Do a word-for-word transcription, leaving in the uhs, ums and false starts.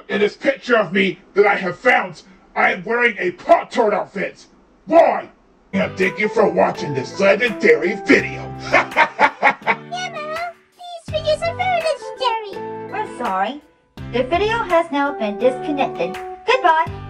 In this picture of me that I have found, I am wearing a Pop-Tart outfit. Why? And thank you for watching this legendary video. Yeah, Mao, these videos are very legendary. We're sorry. The video has now been disconnected. Goodbye.